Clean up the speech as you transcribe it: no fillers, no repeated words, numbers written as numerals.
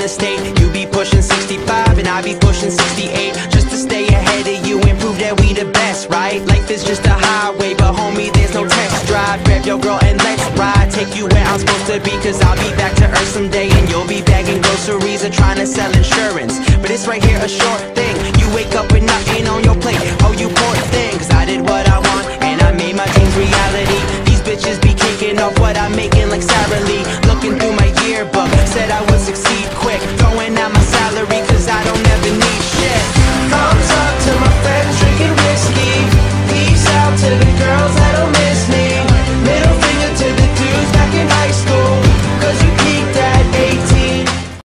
the state. You be pushing 65 and I be pushing 68, just to stay ahead of you and prove that we the best, right? Life is just a highway, but homie, there's no test drive. Grab your girl and let's ride, take you where I'm supposed to be, cause I'll be back to earth someday, and you'll be bagging groceries or trying to sell insurance. But it's right here, a short thing. You wake up